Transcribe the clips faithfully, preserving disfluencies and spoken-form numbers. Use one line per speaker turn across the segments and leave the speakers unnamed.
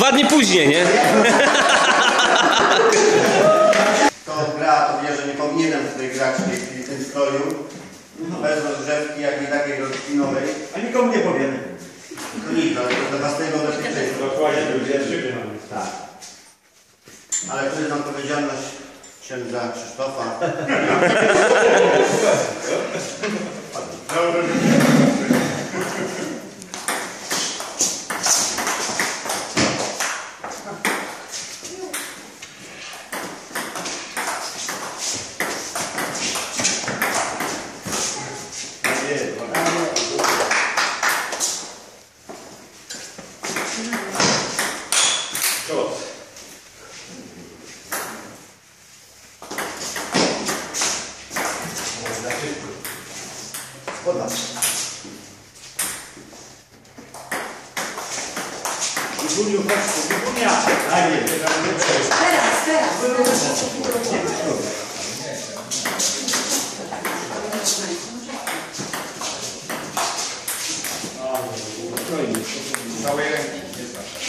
Dwa dni później, nie?
Kto gra, to wie, że nie powinienem tutaj grać w tej chwili w tym stroju. Bez rozgrzewki, jak i takiej rozpinowej.
A nikomu nie powiemy.
To nic, ale to dla własnego bezpieczeństwa.
Dokładnie, drugie mamy. Tak.
Ale przyznam odpowiedzialność księdza Krzysztofa.
Juniu, chodź, Junia. A nie,
Teraz, teraz.
Całej ręki nie znasz.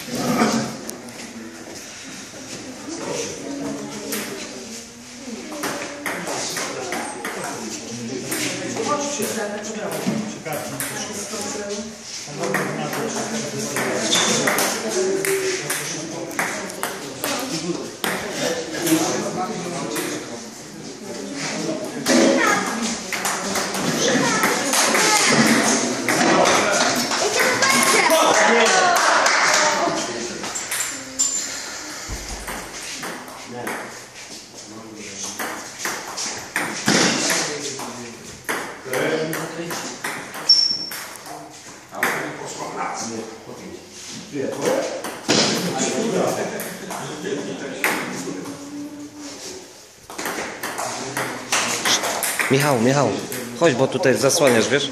Michał, Michał, chodź, bo tutaj zasłaniasz, wiesz?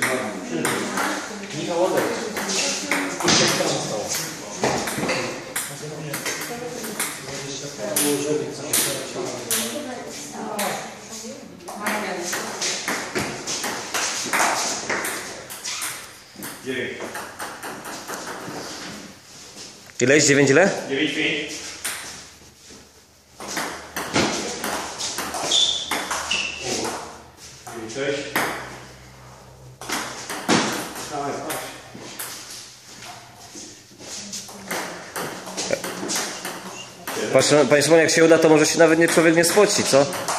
Ile jest? Dziewięć ile?
dziewięć pięć. Cześć.
Patrz, Panie Szymonie, jak się uda, to może się nawet nie człowiek nie spoci, co?